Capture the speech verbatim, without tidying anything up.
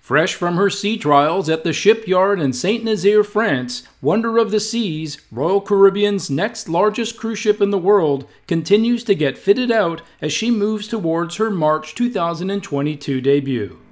Fresh from her sea trials at the shipyard in Saint-Nazaire, France, Wonder of the Seas, Royal Caribbean's next largest cruise ship in the world, continues to get fitted out as she moves towards her March two thousand twenty-two debut.